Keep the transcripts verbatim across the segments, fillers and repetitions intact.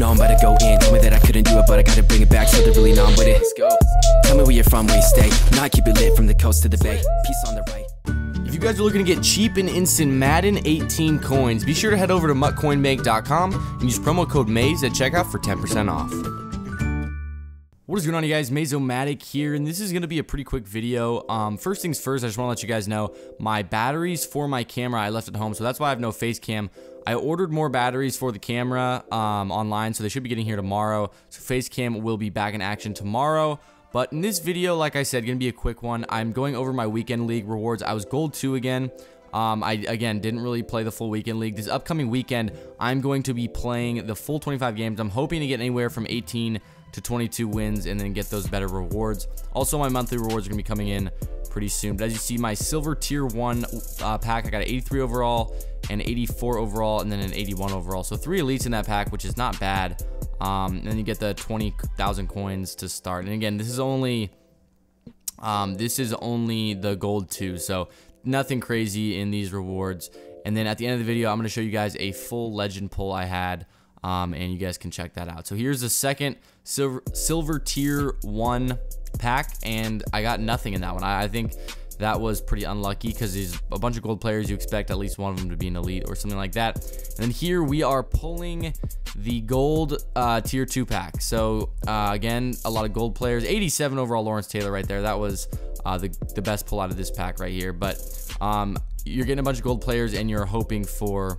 know I'm about to go in. Told me that I couldn't do it, but I gotta bring it back, so they're really know I'm with it. Let's go. Tell me where you're from, where you stay. Now I keep it lit from the coast to the bay. Peace on the right. If you guys are looking to get cheap and instant Madden eighteen coins, be sure to head over to mutt coin bank dot com and use promo code Maze at checkout for ten percent off. What is going on, you guys? Mazomatic here, and this is going to be a pretty quick video. Um, first things first, I just want to let you guys know my batteries for my camera I left at home, so that's why I have no face cam. I ordered more batteries for the camera um, online, so they should be getting here tomorrow. So face cam will be back in action tomorrow. But in this video, like I said, going to be a quick one. I'm going over my weekend league rewards. I was gold two again. Um, I, again, didn't really play the full weekend league. This upcoming weekend, I'm going to be playing the full twenty-five games. I'm hoping to get anywhere from eighteen to twenty-two wins and then get those better rewards. Also, my monthly rewards are going to be coming in pretty soon. But as you see, my silver tier one uh, pack, I got an eighty-three overall, an eighty-four overall, and then an eighty-one overall. So three elites in that pack, which is not bad. Um, and then you get the twenty thousand coins to start. And again, this is only um, this is only the gold two, so nothing crazy in these rewards. And then at the end of the video, I'm going to show you guys a full legend pull I had. Um, and you guys can check that out. So here's the second silver silver tier one pack, and I got nothing in that one. I, I think that was pretty unlucky because there's a bunch of gold players. You expect at least one of them to be an elite or something like that. And then here we are pulling the gold uh, tier two pack. So uh, again, a lot of gold players. eighty-seven overall Lawrence Taylor right there. That was uh, the, the best pull out of this pack right here. But um, you're getting a bunch of gold players, and you're hoping for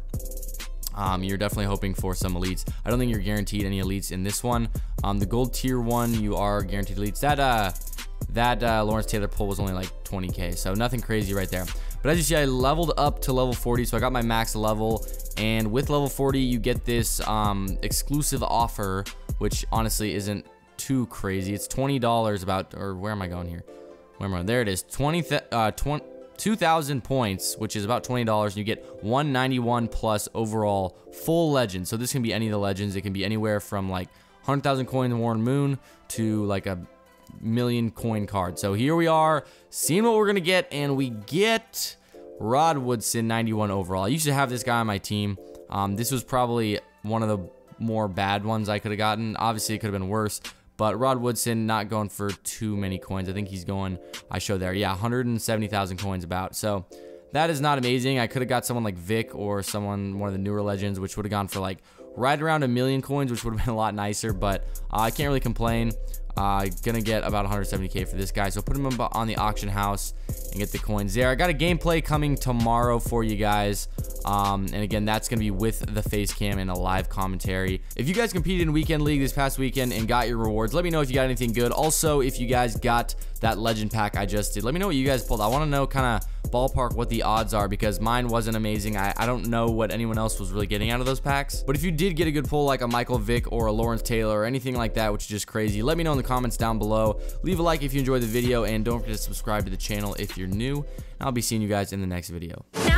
Um, you're definitely hoping for some elites. I don't think you're guaranteed any elites in this one. Um, the gold tier one, you are guaranteed elites. That uh, that uh, Lawrence Taylor pull was only like twenty K, so nothing crazy right there. But as you see, I leveled up to level forty, so I got my max level. And with level forty, you get this um, exclusive offer, which honestly isn't too crazy. It's twenty dollars about, or where am I going here? Where am I? There it is. twenty, uh, twenty. two thousand points, which is about twenty dollars, and you get one ninety-one plus overall full legend. So this can be any of the legends. It can be anywhere from like one hundred thousand coin Warren Moon to like a million coin card. So here we are, seeing what we're gonna get, and we get Rod Woodson ninety-one overall. I used to have this guy on my team. Um, this was probably one of the more bad ones I could have gotten. Obviously, it could have been worse. But Rod Woodson not going for too many coins. I think he's going, I showed there, yeah, one hundred seventy thousand coins about. So that is not amazing. I could have got someone like Vic or someone, one of the newer legends, which would have gone for like right around a million coins, which would have been a lot nicer. But uh, I can't really complain. Uh, gonna get about one hundred seventy K for this guy. So put him on the auction house and get the coins there. I got a gameplay coming tomorrow for you guys. Um, and again, that's going to be with the face cam and a live commentary. If you guys competed in Weekend League this past weekend and got your rewards, let me know if you got anything good. Also, if you guys got that legend pack I just did, let me know what you guys pulled. I want to know kind of ballpark what the odds are, because mine wasn't amazing. I, I don't know what anyone else was really getting out of those packs. But if you did get a good pull like a Michael Vick or a Lawrence Taylor or anything like that, which is just crazy, let me know in the comments down below. Leave a like if you enjoyed the video, and don't forget to subscribe to the channel if you're new. I'll be seeing you guys in the next video.